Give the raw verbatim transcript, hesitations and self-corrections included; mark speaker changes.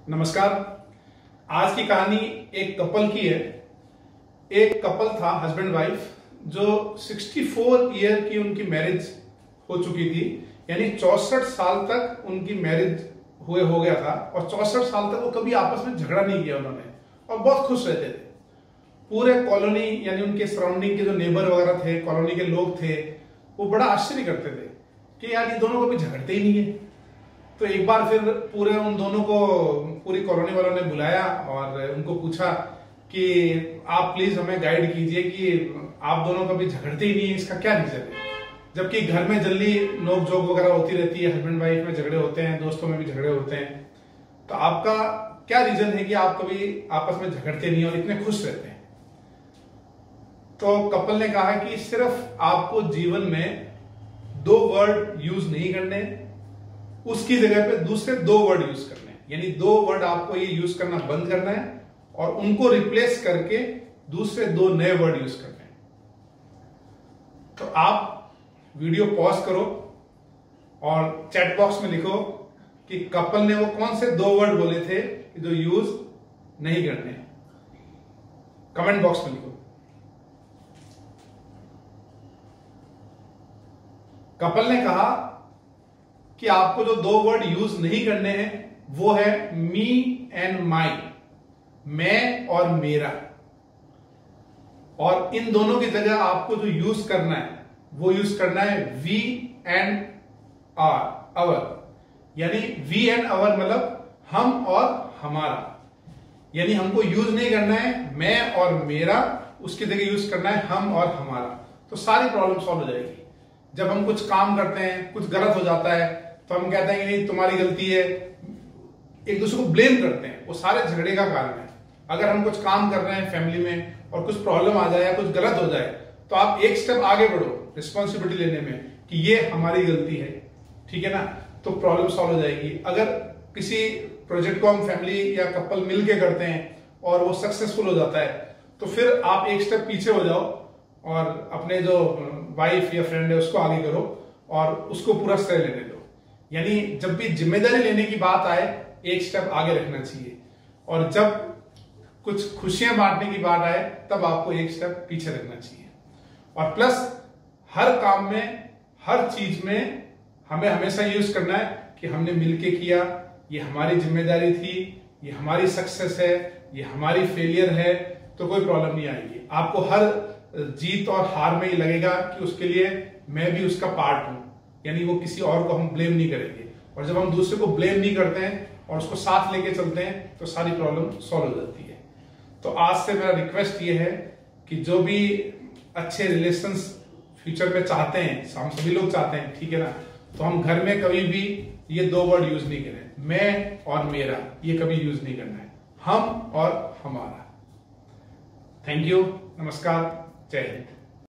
Speaker 1: नमस्कार। आज की कहानी एक कपल की है। एक कपल था, हस्बैंड वाइफ, जो चौंसठ ईयर की उनकी मैरिज हो चुकी थी, यानी चौसठ साल तक उनकी मैरिज हुए हो गया था और चौसठ साल तक वो कभी आपस में झगड़ा नहीं किया उन्होंने और बहुत खुश रहते थे। पूरे कॉलोनी यानी उनके सराउंडिंग के जो नेबर वगैरह थे, कॉलोनी के लोग थे, वो बड़ा आश्चर्य करते थे कि यार ये दोनों कभी झगड़ते ही नहीं है। तो एक बार फिर पूरे उन दोनों को पूरी कॉलोनी वालों ने बुलाया और उनको पूछा कि आप प्लीज हमें गाइड कीजिए कि आप दोनों कभी झगड़ते ही नहीं है, इसका क्या रीजन है। जबकि घर में जल्दी नोक झोंक वगैरह होती रहती है, हस्बैंड वाइफ में झगड़े होते हैं, दोस्तों में भी झगड़े होते हैं, तो आपका क्या रीजन है कि आप कभी आपस में झगड़ते नहीं और इतने खुश रहते हैं। तो कपल ने कहा कि सिर्फ आपको जीवन में दो वर्ड यूज नहीं करने, उसकी जगह पे दूसरे दो वर्ड यूज करने हैं। यानी दो वर्ड आपको ये यूज करना बंद करना है और उनको रिप्लेस करके दूसरे दो नए वर्ड यूज करने हैं। तो आप वीडियो पॉज करो और चैट बॉक्स में लिखो कि कपल ने वो कौन से दो वर्ड बोले थे जो यूज नहीं करने। कमेंट बॉक्स में लिखो। कपल ने कहा कि आपको जो दो वर्ड यूज नहीं करने हैं वो है मी एंड माई, मैं और मेरा। और इन दोनों की जगह आपको जो यूज करना है वो यूज करना है वी एंड आर, अवर। यानी वी एंड अवर मतलब हम और हमारा। यानी हमको यूज नहीं करना है मैं और मेरा, उसकी जगह यूज करना है हम और हमारा। तो सारी प्रॉब्लम सॉल्व हो जाएगी। जब हम कुछ काम करते हैं, कुछ गलत हो जाता है, तो हम कहते हैं कि नहीं तुम्हारी गलती है, एक दूसरे को ब्लेम करते हैं, वो सारे झगड़े का कारण है। अगर हम कुछ काम कर रहे हैं फैमिली में और कुछ प्रॉब्लम आ जाए या कुछ गलत हो जाए, तो आप एक स्टेप आगे बढ़ो रिस्पॉन्सिबिलिटी लेने में कि ये हमारी गलती है, ठीक है ना, तो प्रॉब्लम सॉल्व हो जाएगी। अगर किसी प्रोजेक्ट को हम फैमिली या कपल मिलके करते हैं और वो सक्सेसफुल हो जाता है, तो फिर आप एक स्टेप पीछे हो जाओ और अपने जो वाइफ या फ्रेंड है उसको आगे करो और उसको पूरा श्रेय लेने दो। यानी जब भी जिम्मेदारी लेने की बात आए, एक स्टेप आगे रखना चाहिए, और जब कुछ खुशियां बांटने की बात आए तब आपको एक स्टेप पीछे रखना चाहिए। और प्लस हर काम में, हर चीज में हमें हमेशा यूज करना है कि हमने मिलके किया, ये हमारी जिम्मेदारी थी, ये हमारी सक्सेस है, ये हमारी फेलियर है, तो कोई प्रॉब्लम नहीं आएगी। आपको हर जीत और हार में ही लगेगा कि उसके लिए मैं भी उसका पार्ट हूं, यानी वो किसी और को हम ब्लेम नहीं करेंगे। और जब हम दूसरे को ब्लेम नहीं करते हैं और उसको साथ लेके चलते हैं तो सारी प्रॉब्लम सॉल्व हो जाती है। तो आज से मेरा रिक्वेस्ट ये है कि जो भी अच्छे रिलेशंस फ्यूचर में चाहते हैं, हम सभी लोग चाहते हैं, ठीक है ना, तो हम घर में कभी भी ये दो वर्ड यूज नहीं करें, मैं और मेरा, ये कभी यूज नहीं करना है, हम और हमारा। थैंक यू, नमस्कार, जय हिंद।